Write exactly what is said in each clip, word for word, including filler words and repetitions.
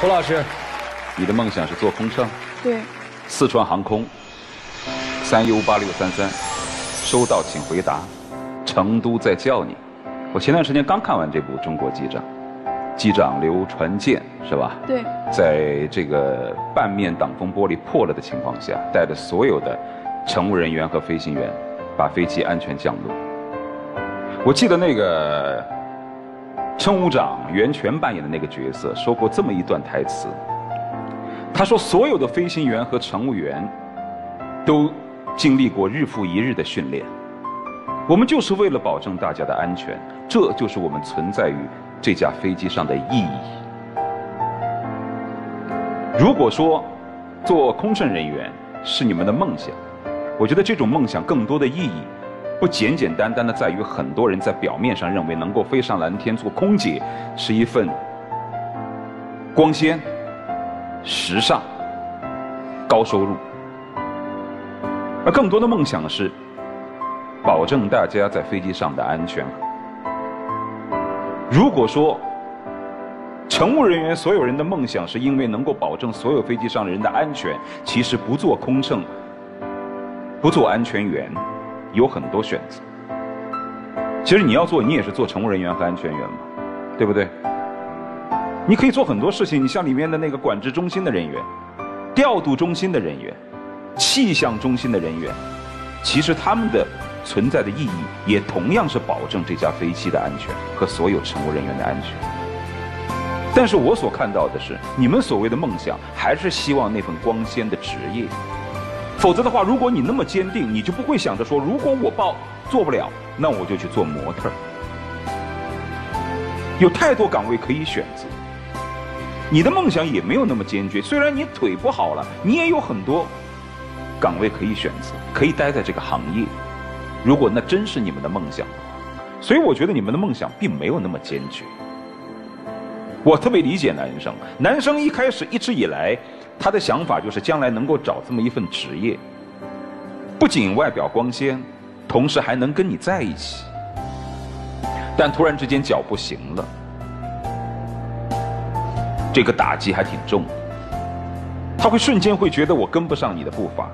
涂老师， 你的梦想是做空乘？ 对。 四川航空，三 U 八六三三，收到请回答。成都在叫你。我前段时间刚看完这部《中国机长》，机长刘传健是吧？ 对。 在这个半面挡风玻璃破了的情况下，带着所有的乘务人员和飞行员，把飞机安全降落。我记得那个乘务长袁泉扮演的那个角色说过这么一段台词，他说所有的飞行员和乘务员都经历过日复一日的训练，我们就是为了保证大家的安全，这就是我们存在于这架飞机上的意义。如果说做空乘人员是你们的梦想，我觉得这种梦想更多的意义不简简单单的在于很多人在表面上认为能够飞上蓝天做空姐是一份光鲜、时尚、高收入，而更多的梦想是保证大家在飞机上的安全。如果说乘务人员所有人的梦想是因为能够保证所有飞机上人的安全，其实不做空乘、不做安全员有很多选择。其实你要做，你也是做乘务人员和安全员嘛，对不对？你可以做很多事情，你像里面的那个管制中心的人员、调度中心的人员、气象中心的人员，其实他们的存在的意义也同样是保证这架飞机的安全和所有乘务人员的安全。但是我所看到的是，你们所谓的梦想还是希望那份光鲜的职业。否则的话，如果你那么坚定，你就不会想着说，如果我报做不了，那我就去做模特。有太多岗位可以选择，你的梦想也没有那么坚决。虽然你腿不好了，你也有很多岗位可以选择，可以待在这个行业。如果那真是你们的梦想，所以我觉得你们的梦想并没有那么坚决。我特别理解男生，男生一开始一直以来，他的想法就是将来能够找这么一份职业，不仅外表光鲜，同时还能跟你在一起。但突然之间脚不行了，这个打击还挺重的，他会瞬间会觉得我跟不上你的步伐，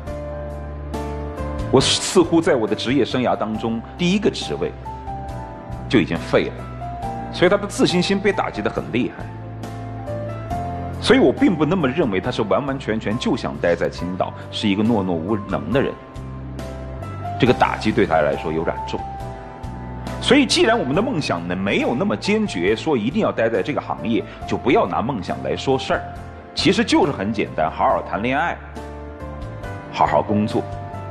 我似乎在我的职业生涯当中第一个职位就已经废了，所以他的自信心被打击得很厉害。所以我并不那么认为他是完完全全就想待在青岛，是一个懦懦无能的人。这个打击对他来说有点重。所以既然我们的梦想呢没有那么坚决，说一定要待在这个行业，就不要拿梦想来说事儿。其实就是很简单，好好谈恋爱，好好工作。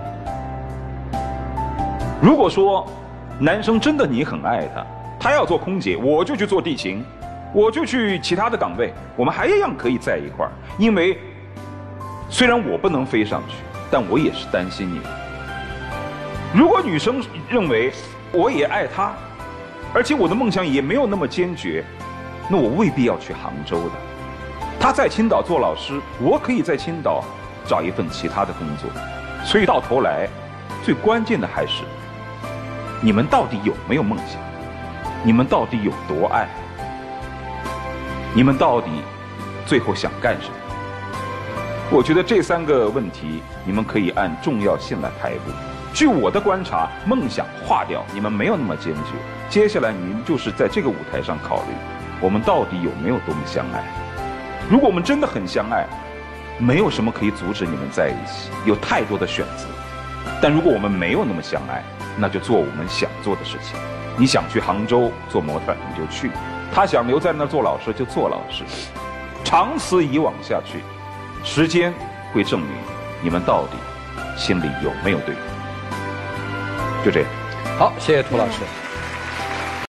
如果说男生真的你很爱他，他要做空姐，我就去做地勤，我就去其他的岗位，我们还一样可以在一块儿。因为虽然我不能飞上去，但我也是担心你。如果女生认为我也爱他，而且我的梦想也没有那么坚决，那我未必要去杭州的。他在青岛做老师，我可以在青岛找一份其他的工作。所以到头来，最关键的还是你们到底有没有梦想，你们到底有多爱，你们到底最后想干什么？我觉得这三个问题你们可以按重要性来排布。据我的观察，梦想划掉，你们没有那么坚决。接下来你们就是在这个舞台上考虑，我们到底有没有多么相爱。如果我们真的很相爱，没有什么可以阻止你们在一起，有太多的选择。但如果我们没有那么相爱，那就做我们想做的事情。你想去杭州做模特你就去，他想留在那儿做老师就做老师。长此以往下去，时间会证明你们到底心里有没有对方。就这样。 好，谢谢涂老师。